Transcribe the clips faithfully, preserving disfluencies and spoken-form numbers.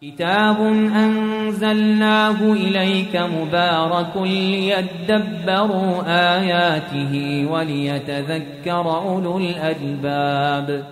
كتاب أنزلناه إليك مبارك ليدبروا آياته وليتذكر أولو الألباب.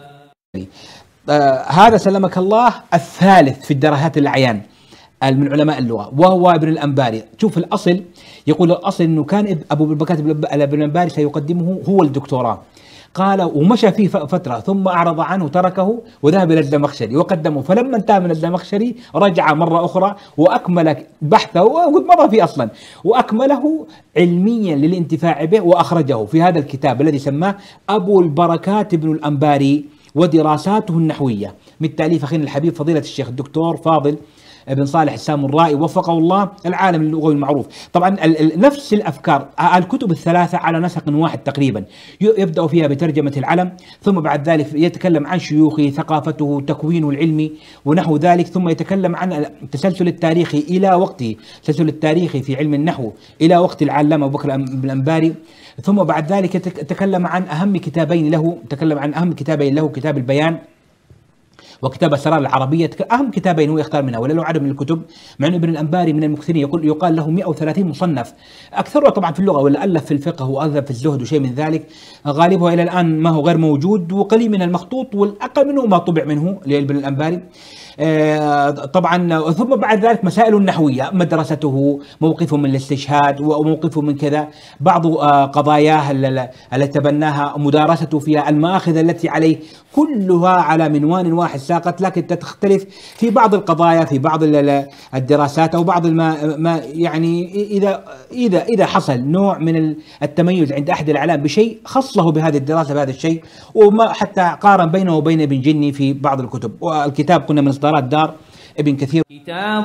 آه هذا سلمك الله الثالث في الدراسات الأعيان من علماء اللغة، وهو ابن الأنباري. شوف الأصل، يقول الأصل أنه كان أبو بكر ابن الأنباري سيقدمه هو الدكتوراه، قال ومشى فيه فترة ثم أعرض عنه تركه وذهب إلى الزمخشري وقدمه، فلما انتهى من الزمخشري رجع مرة أخرى وأكمل بحثه وقد مضى فيه أصلا وأكمله علميا للانتفاع به، وأخرجه في هذا الكتاب الذي سماه أبو البركات ابن الأنباري ودراساته النحوية، من تأليف أخينا الحبيب فضيلة الشيخ الدكتور فاضل ابن صالح السامرائي وفقه الله، العالم اللغوي المعروف. طبعا نفس الأفكار، الكتب الثلاثة على نسق واحد تقريبا، يبدأ فيها بترجمة العلم، ثم بعد ذلك يتكلم عن شيوخه، ثقافته، تكوينه العلمي ونحو ذلك، ثم يتكلم عن التسلسل التاريخي إلى وقته، التسلسل التاريخي في علم النحو إلى وقت العلامة أبو بكر الأنباري، ثم بعد ذلك يتكلم عن أهم كتابين له، تكلم عن أهم كتابين له، كتاب البيان وكتاب الأسرار العربية، أهم كتابين هو يختار منها ولا له عدد من الكتب، مع أن ابن الأنباري من المكثرين، يقول يقال له مئة وثلاثين مصنف، أكثرها طبعا في اللغة، ولا ألف في الفقه وألف في الزهد وشيء من ذلك، غالبها إلى الآن ما هو غير موجود، وقليل من المخطوط، والأقل منه ما طبع منه لابن الأنباري. آه طبعا ثم بعد ذلك مسائل النحوية، مدرسته، موقفه من الاستشهاد وموقفه من كذا، بعض آه قضاياه التي تبناها، مدارسته فيها، المآخذ التي عليه، كلها على منوان واحد ساقط، لكن تختلف في بعض القضايا، في بعض الدراسات أو بعض ما, ما يعني إذا إذا إذا حصل نوع من التميز عند أحد الأعلام بشيء خصه بهذه الدراسة بهذا الشيء، وما حتى قارن بينه وبين ابن جني في بعض الكتب. والكتاب قلنا من إصدارات دار ابن كثير. كتاب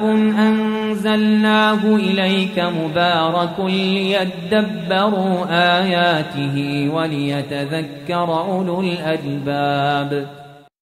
أنزلناه إليك مبارك ليدبروا آياته وليتذكر أولو الألباب.